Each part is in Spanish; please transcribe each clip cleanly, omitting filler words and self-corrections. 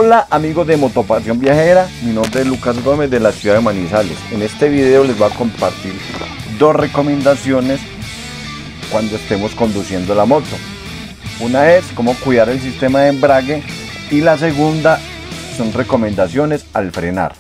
Hola amigos de Motopasión Viajera, mi nombre es Lucas Gómez de la ciudad de Manizales. En este video les voy a compartir dos recomendaciones cuando estemos conduciendo la moto. Una es cómo cuidar el sistema de embrague y la segunda son recomendaciones al frenar.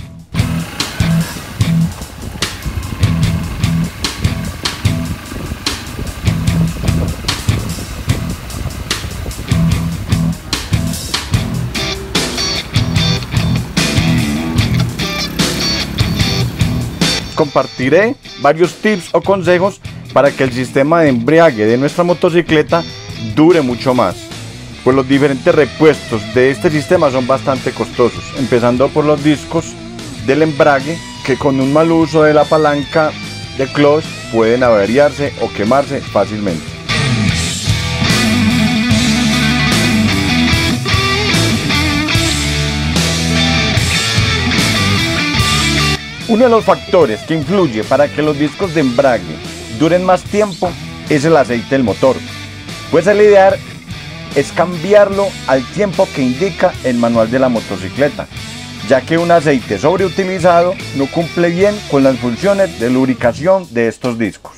Compartiré varios tips o consejos para que el sistema de embrague de nuestra motocicleta dure mucho más, pues los diferentes repuestos de este sistema son bastante costosos, empezando por los discos del embrague que con un mal uso de la palanca de clutch pueden averiarse o quemarse fácilmente. Uno de los factores que influye para que los discos de embrague duren más tiempo es el aceite del motor, pues el ideal es cambiarlo al tiempo que indica el manual de la motocicleta, ya que un aceite sobreutilizado no cumple bien con las funciones de lubricación de estos discos.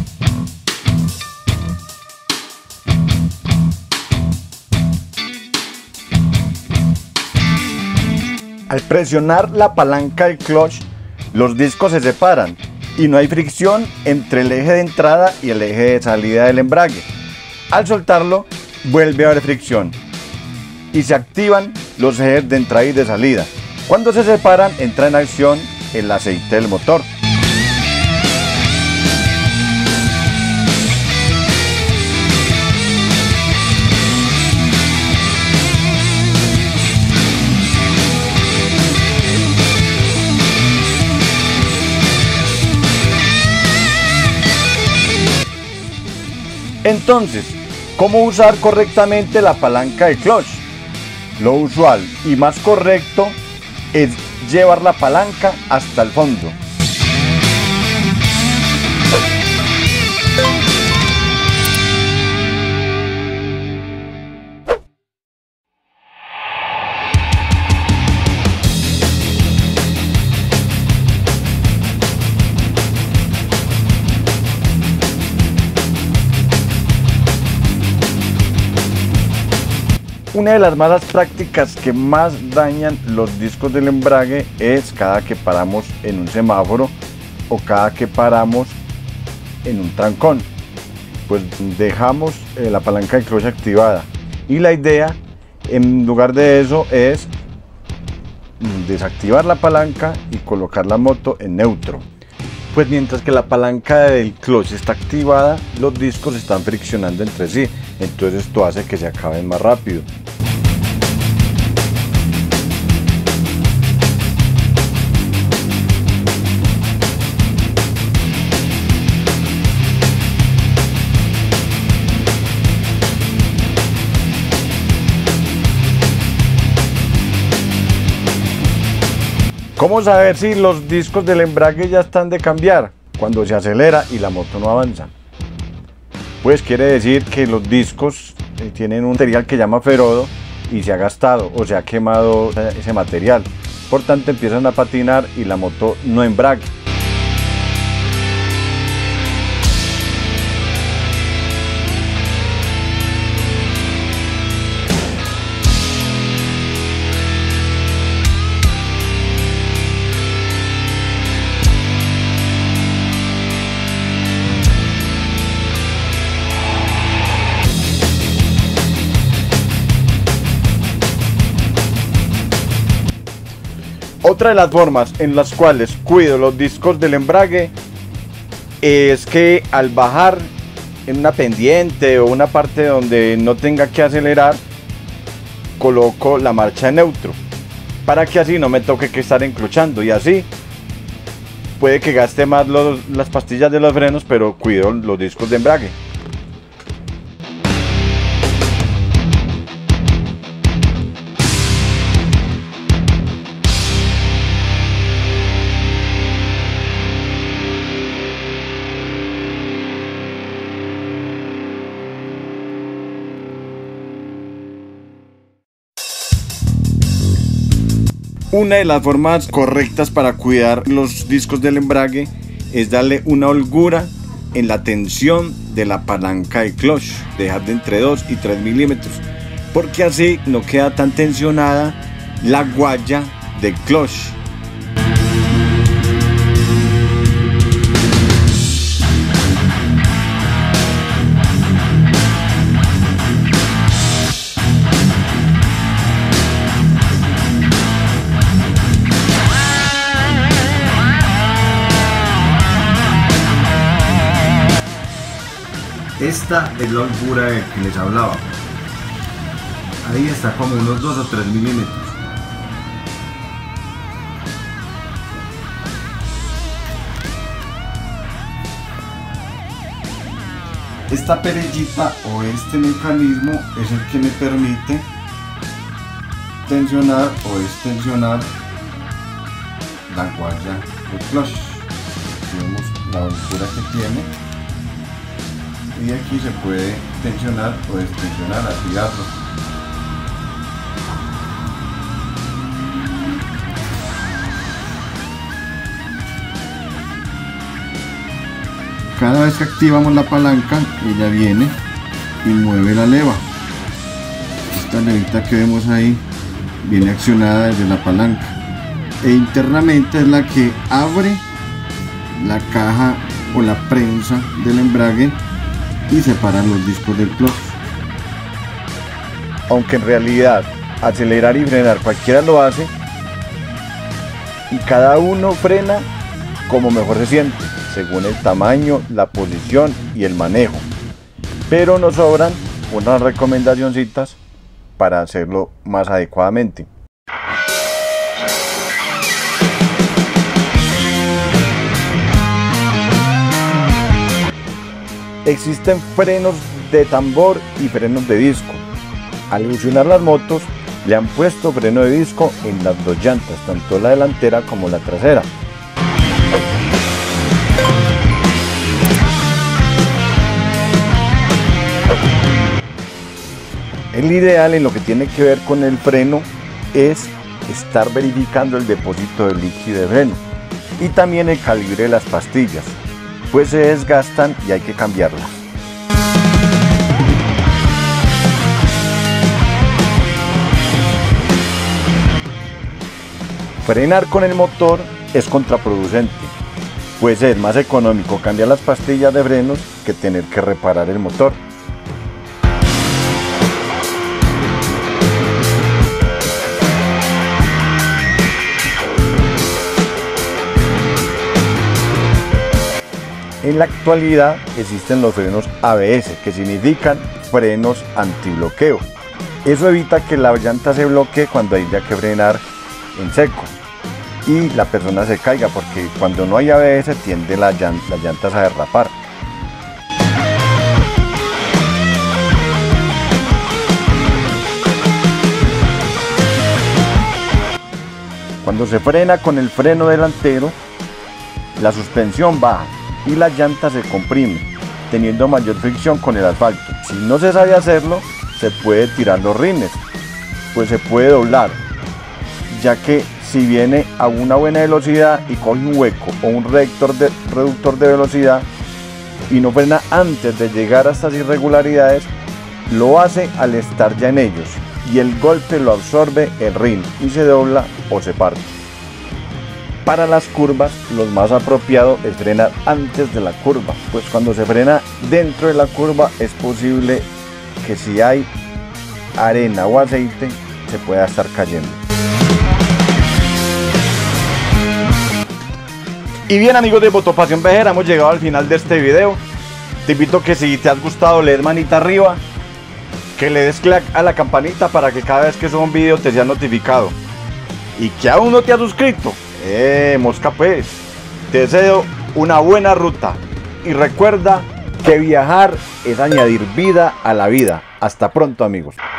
Al presionar la palanca del clutch, los discos se separan y no hay fricción entre el eje de entrada y el eje de salida del embrague. Al soltarlo, vuelve a haber fricción y se activan los ejes de entrada y de salida. Cuando se separan, entra en acción el aceite del motor. Entonces, ¿cómo usar correctamente la palanca de clutch? Lo usual y más correcto es llevar la palanca hasta el fondo. Una de las malas prácticas que más dañan los discos del embrague es cada que paramos en un semáforo o cada que paramos en un trancón, pues dejamos la palanca de clutch activada y la idea en lugar de eso es desactivar la palanca y colocar la moto en neutro. Pues mientras que la palanca del clutch está activada, los discos están friccionando entre sí, entonces esto hace que se acaben más rápido. ¿Cómo saber si los discos del embrague ya están de cambiar? Cuando se acelera y la moto no avanza. Pues quiere decir que los discos tienen un material que llama ferodo y se ha gastado o se ha quemado ese material. Por tanto empiezan a patinar y la moto no embraga. Otra de las formas en las cuales cuido los discos del embrague es que al bajar en una pendiente o una parte donde no tenga que acelerar, coloco la marcha en neutro para que así no me toque que estar enclochando, y así puede que gaste más las pastillas de los frenos, pero cuido los discos de embrague. Una de las formas correctas para cuidar los discos del embrague es darle una holgura en la tensión de la palanca de clutch, dejar de entre 2 y 3 milímetros, porque así no queda tan tensionada la guaya del clutch. Esta es la holgura de que les hablaba. Ahí está como unos 2 o 3 milímetros. Esta perillita o este mecanismo es el que me permite tensionar o extensionar la guaya del clutch. Aquí vemos la holgura que tiene. Y aquí se puede tensionar o destensionar, agitarlo. Cada vez que activamos la palanca, ella viene y mueve la leva. Esta levita que vemos ahí viene accionada desde la palanca e internamente es la que abre la caja o la prensa del embrague y separan los discos del clutch. Aunque en realidad acelerar y frenar cualquiera lo hace y cada uno frena como mejor se siente, según el tamaño, la posición y el manejo, pero nos sobran unas recomendacioncitas para hacerlo más adecuadamente. Existen frenos de tambor y frenos de disco. Al evolucionar las motos, le han puesto freno de disco en las dos llantas, tanto la delantera como la trasera. El ideal en lo que tiene que ver con el freno es estar verificando el depósito de líquido de freno y también el calibre de las pastillas, pues se desgastan y hay que cambiarlas. Frenar con el motor es contraproducente, pues es más económico cambiar las pastillas de frenos que tener que reparar el motor. En la actualidad existen los frenos ABS, que significan frenos antibloqueo. Eso evita que la llanta se bloquee cuando haya que frenar en seco y la persona se caiga, porque cuando no hay ABS tiende las llantas a derrapar. Cuando se frena con el freno delantero, la suspensión baja y la llanta se comprime, teniendo mayor fricción con el asfalto. Si no se sabe hacerlo, se puede tirar los rines, pues se puede doblar, ya que si viene a una buena velocidad y coge un hueco o un reductor de velocidad y no frena antes de llegar a estas irregularidades, lo hace al estar ya en ellos y el golpe lo absorbe el rin y se dobla o se parte. Para las curvas, lo más apropiado es frenar antes de la curva, pues cuando se frena dentro de la curva es posible que si hay arena o aceite se pueda estar cayendo. Y bien, amigos de Motopasión Vejera, hemos llegado al final de este video. Te invito a que si te has gustado le des manita arriba, que le des click a la campanita para que cada vez que suba un video te sea notificado, y que aún no te has suscrito, mosca pues, te deseo una buena ruta y recuerda que viajar es añadir vida a la vida. Hasta pronto, amigos.